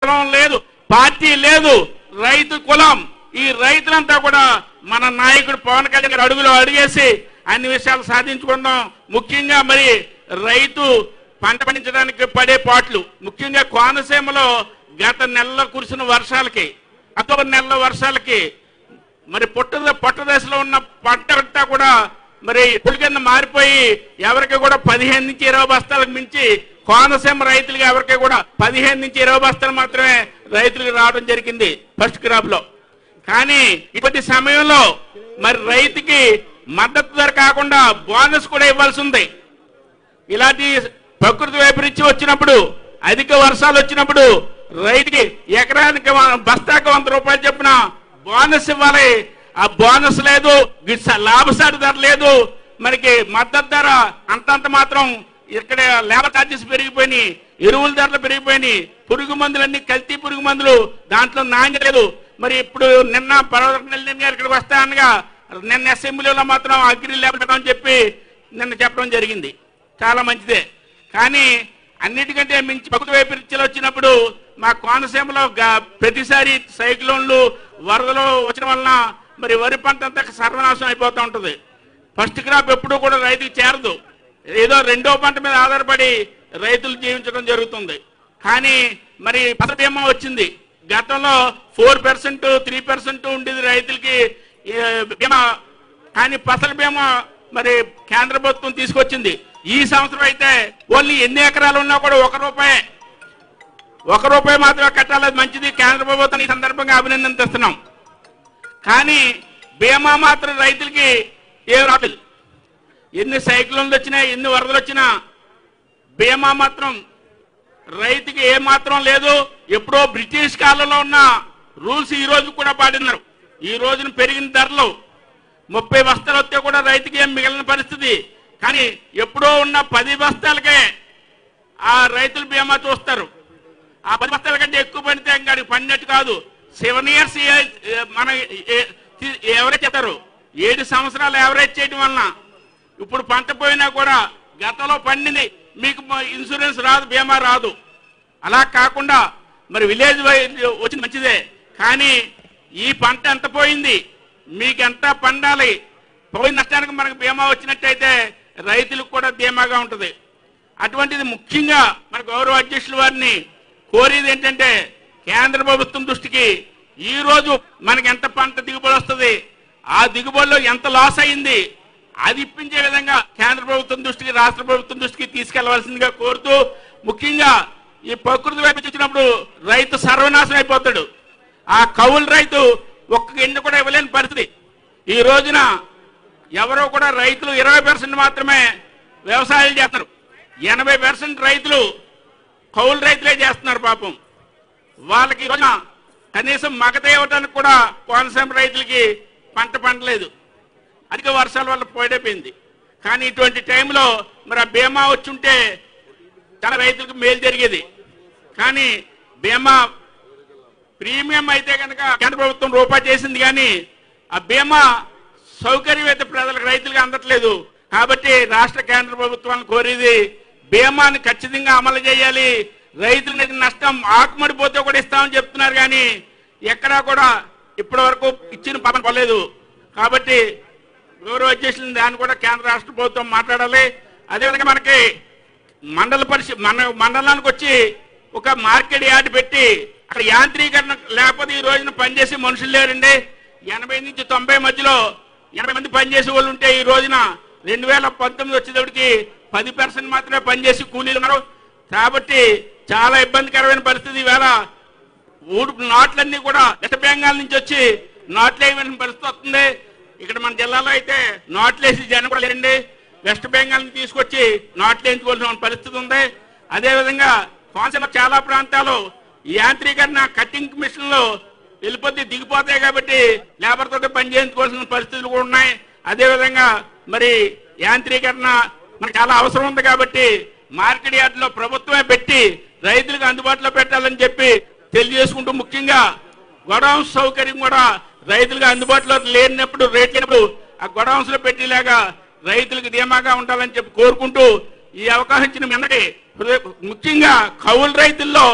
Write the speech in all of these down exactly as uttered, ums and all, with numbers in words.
కులం లేదు, పార్టీ లేదు, రైతు కులం. ఈ రైతులంతా కూడా మన నాయకుడు పవన్ కళ్యాణ్ గారు అడుగులో అడిగేసి అన్ని విషయాలు సాధించుకుందాం. ముఖ్యంగా మరి రైతు పంట పండించడానికి పడే పాటలు, ముఖ్యంగా కోనసీమలో గత నెలలో కురిసిన వర్షాలకి, అక్టోబర్ నెలలో వర్షాలకి మరి పొట్ట పొట్ట దశలో ఉన్న పంట అంతా కూడా మరి పులి కింద మారిపోయి ఎవరికి కూడా పదిహేను నుంచి ఇరవై బస్తాలకు మించి కోనసీమ రైతులకి ఎవరికి కూడా పదిహేను నుంచి ఇరవై బస్తాలు మాత్రమే రైతులకు రావడం జరిగింది ఫస్ట్ క్రాప్ లో. కానీ ఇప్పటి సమయంలో మరి రైతుకి మద్దతు ధర కాకుండా బోనస్ కూడా ఇవ్వాల్సి ఉంది. ఇలాంటి ప్రకృతి వైపరీత్యం వచ్చినప్పుడు, అధిక వర్షాలు వచ్చినప్పుడు రైతుకి ఎకరానికి బస్తాకు వంద రూపాయలు చెప్పిన బోనస్ ఇవ్వాలి. ఆ బోనస్ లేదు, లాభసాటి ధర లేదు, మనకి మద్దతు ధర అంతంత మాత్రం. ఇక్కడ లేబర్ ఛార్జెస్ పెరిగిపోయినాయి, ఎరువుల ధరలు పెరిగిపోయినాయి, పురుగు మందులన్నీ కల్తీ పురుగు మందులు, దాంట్లో నాణ్యత లేదు. మరి ఇప్పుడు నిన్న పర్వతనెల్లి గారు ఇక్కడికి వస్తా అనగా నిన్న అసెంబ్లీలో మాత్రం అగ్రి లేబర్ పెట్టమని చెప్పి నిన్న చెప్పడం జరిగింది. చాలా మంచిదే. కానీ అన్నిటికంటే మించి ప్రకృతి వైపరీత్యాలు వచ్చినప్పుడు మా కోనసీమలో ప్రతిసారి సైక్లోన్లు వరదలు వచ్చిన వలన మరి వరి పంట అంతా సర్వనాశనం అయిపోతూ ఉంటుంది. ఫస్ట్ క్రాప్ ఎప్పుడూ కూడా రైతుకి చేరదు, ఏదో రెండో పంట మీద ఆధారపడి రైతులు జీవించడం జరుగుతుంది. కానీ మరి ఫసల్ బీమా వచ్చింది. గతంలో ఫోర్ పర్సెంట్ త్రీ పర్సెంట్ ఉండేది రైతులకి బీమా. కానీ ఫసల్ బీమా మరి కేంద్ర ప్రభుత్వం తీసుకొచ్చింది. ఈ సంవత్సరం అయితే ఓన్లీ ఎన్ని ఎకరాలు ఉన్నా కూడా ఒక రూపాయి ఒక రూపాయి మాత్రమే కట్టాలి. మంచిది, కేంద్ర ప్రభుత్వం ఈ సందర్భంగా అభినందన తెస్తున్నాం. కానీ బీమా మాత్రం రైతులకి ఏం రాలేదు. ఎన్ని సైక్లోన్లు వచ్చినా, ఎన్ని వరదలు వచ్చినా బీమా మాత్రం రైతుకి ఏ మాత్రం లేదు. ఎప్పుడో బ్రిటిష్ కాలంలో ఉన్న రూల్స్ ఈ రోజు కూడా పాటిన్నారు. ఈ రోజున పెరిగిన ధరలు ముప్పై బస్తాలు వస్తే కూడా రైతుకి ఏం మిగిలిన పరిస్థితి. కానీ ఎప్పుడో ఉన్న పది బస్తాలకే ఆ రైతులు బీమా చూస్తారు. ఆ పది బస్తాల కంటే ఎక్కువ పడితే ఇంకా పడినట్టు కాదు. సెవెన్ ఇయర్స్ మన ఎవరేజ్ చెప్తారు, ఏడు సంవత్సరాలు ఎవరేజ్ చేయడం వలన ఇప్పుడు పంట పోయినా కూడా గతంలో పండింది మీకు ఇన్సూరెన్స్ రాదు, బీమా రాదు. అలా కాకుండా మరి విలేజ్ వచ్చింది మంచిదే. కానీ ఈ పంట ఎంత పోయింది, మీకు ఎంత పండాలి, పోయిన నష్టానికి మనకు బీమా వచ్చినట్టయితే రైతులకు కూడా బీమాగా ఉంటుంది. అటువంటిది ముఖ్యంగా మన గౌరవ అధ్యక్షుల వారిని కోరేది ఏంటంటే, కేంద్ర ప్రభుత్వం దృష్టికి ఈ రోజు మనకి ఎంత పంట దిగుబడి వస్తుంది, ఆ దిగుబడిలో ఎంత లాస్ అయింది, అది ఇప్పించే విధంగా కేంద్ర ప్రభుత్వం దృష్టికి, రాష్ట్ర ప్రభుత్వం దృష్టికి తీసుకెళ్లవలసిందిగా కోరుతూ, ముఖ్యంగా ఈ ప్రకృతి వైపు వచ్చినప్పుడు రైతు సర్వనాశనం అయిపోతాడు. ఆ కౌలు రైతు ఒక్క ఎండు కూడా ఇవ్వలేని పరిస్థితి. ఈ రోజున ఎవరో కూడా రైతులు ఇరవై పర్సెంట్ మాత్రమే వ్యవసాయాలు చేస్తున్నారు. ఎనభై పర్సెంట్ రైతులు కౌలు రైతులే చేస్తున్నారు. పాపం వాళ్ళకి ఈ రోజున కనీసం మగత ఇవ్వడానికి కూడా కోనసీమ రైతులకి పంట పండలేదు, అధిక వర్షాల వల్ల పోయిపోయింది. కానీ ఇటువంటి టైంలో మరి ఆ బీమా వచ్చి ఉంటే చాలా రైతులకు మేలు జరిగేది. కానీ బీమా ప్రీమియం అయితే కనుక కేంద్ర ప్రభుత్వం రూపాయి చేసింది, కానీ ఆ బీమా సౌకర్యం అయితే ప్రజలకు రైతులకు అందట్లేదు. కాబట్టి రాష్ట్ర కేంద్ర ప్రభుత్వాన్ని కోరేది, బీమాని ఖచ్చితంగా అమలు చేయాలి. రైతులకు నష్టం ఆకుమడిపోతే కూడా ఇస్తామని చెప్తున్నారు, కానీ ఎక్కడా కూడా ఇప్పటి వరకు ఇచ్చిన పని పడలేదు. కాబట్టి గౌరవ అధ్యక్షులు దాన్ని కూడా కేంద్ర రాష్ట్ర ప్రభుత్వం మాట్లాడాలి. అదేవిధంగా మనకి మండల పరిషత్ మన మండలానికి వచ్చి ఒక మార్కెట్ యార్డ్ పెట్టి అక్కడ యాంత్రీకరణ లేకపోతే ఈ రోజున పనిచేసే మనుషులు లేరండి. ఎనభై నుంచి తొంభై మధ్యలో ఎనభై మంది పనిచేసే వాళ్ళు ఉంటే ఈ రోజున రెండు వేల పంతొమ్మిది వచ్చేటప్పటికి పది పర్సెంట్ మాత్రమే పనిచేసి కూలీలు ఉన్నారు. కాబట్టి చాలా ఇబ్బందికరమైన పరిస్థితి. ఈవేళ ఊడు నాట్లన్నీ కూడా వెస్ట్ బెంగాల్ నుంచి వచ్చి నాట్లు వేయవలసిన పరిస్థితి వస్తుంది. ఇక్కడ మన జిల్లాలో అయితే నాట్లు వేసి జనం కూడా లేరండి. వెస్ట్ బెంగాల్ నుంచి తీసుకొచ్చి నాట్లు వేయించుకోవాల్సిన పరిస్థితి ఉంది. అదేవిధంగా కోనసీమ చాలా ప్రాంతాలు యాంత్రీకరణ కటింగ్ మిషన్లు వెళ్ళిపోతే దిగిపోతాయి, కాబట్టి లేబర్ తోటి పని చేయించుకోవాల్సిన పరిస్థితులు కూడా ఉన్నాయి. అదేవిధంగా మరి యాంత్రీకరణ మనకు చాలా అవసరం ఉంది, కాబట్టి మార్కెట్ యార్డులో ప్రభుత్వమే పెట్టి రైతులకు అందుబాటులో పెట్టాలని చెప్పి తెలియజేసుకుంటూ, ముఖ్యంగా గొడౌన్స్ సౌకర్యం కూడా రైతులకు అందుబాటులో లేనప్పుడు రేట్ లేనప్పుడు ఆ గొడౌన్స్ లో పెట్టేలాగా రైతులకు ధీమాగా ఉండాలని చెప్పి కోరుకుంటూ, ఈ అవకాశం ఇచ్చిన మీ అందరికీ ముఖ్యంగా కౌలు రైతుల్లో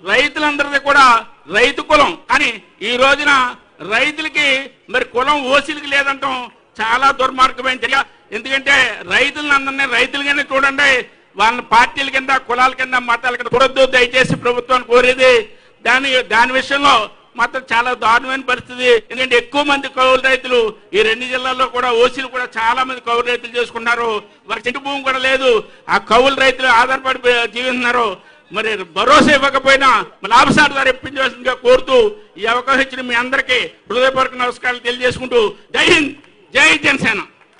రైతులందరిది కూడా రైతు కులం. కానీ ఈ రోజున రైతులకి మరి కులం ఓసీలకి లేదంటాం చాలా దుర్మార్గమైన చర్య. ఎందుకంటే రైతులను అందరినీ రైతులుగానే చూడండి, వాళ్ళ పార్టీల కింద కులాల కింద మతాల కింద చూడొద్దు దయచేసి ప్రభుత్వాన్ని కోరేది. దాని దాని విషయంలో మాత్రం చాలా దారుణమైన పరిస్థితి. ఎందుకంటే ఎక్కువ మంది కౌలు రైతులు ఈ రెండు జిల్లాల్లో కూడా ఓసీలు కూడా చాలా మంది కౌలు రైతులు చేసుకున్నారు. వారికి చెట్టు భూమి కూడా లేదు. ఆ కౌలు రైతులు ఆధారపడి జీవిస్తున్నారు. మరి భరోసా ఇవ్వకపోయినా లాభసాటి ద్వారా ఇప్పించవలసిందిగా కోరుతూ ఈ అవకాశం ఇచ్చిన మీ అందరికీ హృదయపూర్వక నమస్కారాలు తెలియజేసుకుంటూ జై హింద్, జై జనసేన.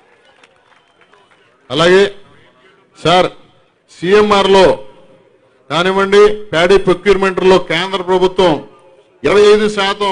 అలాగే సార్ సిఎంఆర్ లో కానివ్వండి, ప్యాడీ ప్రొక్యూర్మెంట్ లో కేంద్ర ప్రభుత్వం ఇరవై ఐదు శాతం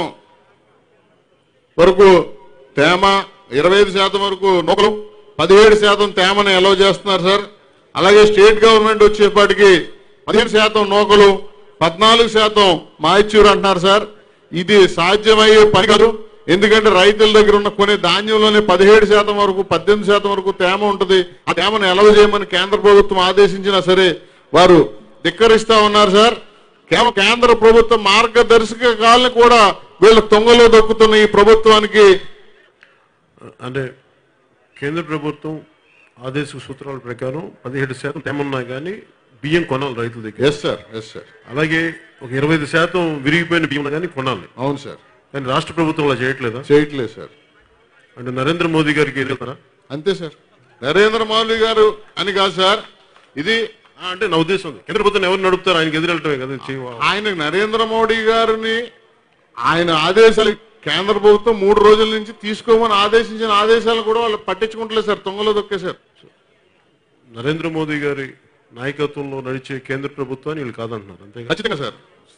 వరకు తేమ, ఇరవై ఐదు శాతం వరకు నూకలు, పదిహేడు శాతం తేమని అలౌ చేస్తున్నారు సార్. అలాగే స్టేట్ గవర్నమెంట్ వచ్చేపాటికి పదిహేను శాతం నూకలు, పద్నాలుగు శాతం మాయిచ్యూర్ అంటున్నారు సార్. ఇది సాధ్యమయ్యే పని కాదు. ఎందుకంటే రైతుల దగ్గర ఉన్న కొన్ని ధాన్యంలోనే పదిహేడు శాతం వరకు పద్దెనిమిది శాతం వరకు తేమ ఉంటుంది. ఆ తేమను అలౌ చేయమని కేంద్ర ప్రభుత్వం ఆదేశించినా సరే వారు ధిక్కరిస్తా ఉన్నారు సార్. కేంద్ర ప్రభుత్వ మార్గదర్శకాలను కూడా వీళ్ళ తొంగలో దొక్కుతున్న ఈ ప్రభుత్వానికి అంటే కేంద్ర ప్రభుత్వం ఆదేశ సూత్రాల ప్రకారం పదిహేడు శాతం తేమన్నా కానీ బియ్యం కొనాలి రైతుల దగ్గర. Yes sir, yes sir. అలాగే ఒక ఇరవై ఐదు శాతం విరిగిపోయిన బియ్యం కానీ కొనాలి. అవును సార్. కానీ రాష్ట్ర ప్రభుత్వం అలా చేయట్లేదా? చేయట్లేదు సార్. అంటే నరేంద్ర మోదీ గారికి ఎదుగుతారా? అంతే సార్. నరేంద్ర మోదీ గారు అని కాదు సార్, ఇది అంటే నా ఉద్దేశం కేంద్ర ప్రభుత్వం ఎవరు నడుపుతారు, ఆయనకి ఎదురెళ్ళటమే కదా. ఆయన నరేంద్ర మోడీ గారిని ఆయన ఆదేశాలు కేంద్ర ప్రభుత్వం మూడు రోజుల నుంచి తీసుకోమని ఆదేశించిన ఆదేశాలు కూడా వాళ్ళు పట్టించుకుంటలేదు సార్, తొంగలో దొక్కేశారు. నరేంద్ర మోదీ గారి నాయకత్వంలో నడిచే కేంద్ర ప్రభుత్వాన్ని వీళ్ళు కాదంటున్నారు అంతే. ఖచ్చితంగా సార్.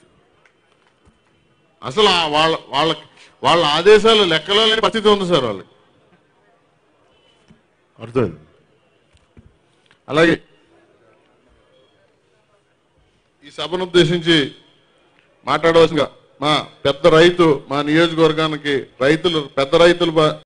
అసలు వాళ్ళ వాళ్ళ వాళ్ళ ఆదేశాలు లెక్కలో లేని పరిస్థితి ఉంది సార్ వాళ్ళకి. అర్థమైంది. అలాగే ఈ సభను ఉద్దేశించి మాట్లాడవలసిందిగా మా పెద్ద రైతు, మా నియోజకవర్గానికి రైతులు పెద్ద రైతులు